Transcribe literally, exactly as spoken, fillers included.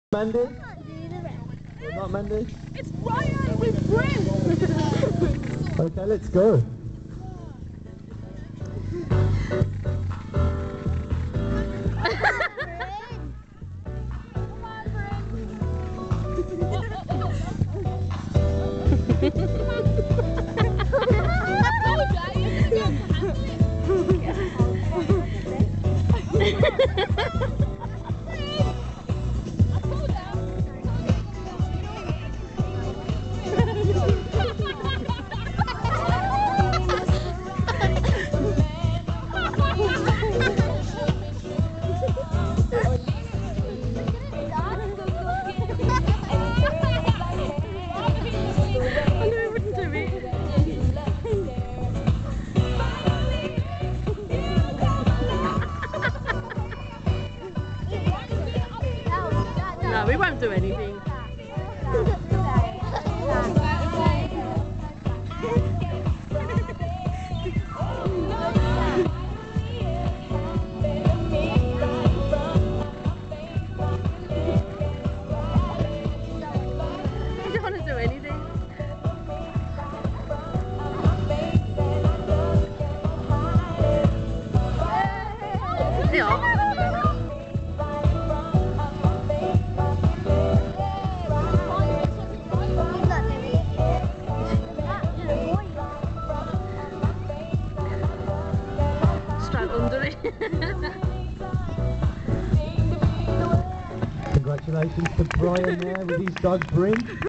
Mandy? Or not Mandy? It's Bryan with Bryn! Okay, let's go. No, we won't do anything. You don't want to do anything. Yeah. Under it. Congratulations to Bryan there with his dog Bryn.